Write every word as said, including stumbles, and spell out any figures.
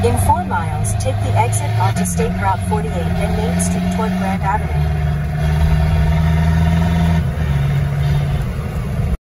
In four miles, take the exit onto State Route forty-eight and Main Street toward Grand Avenue.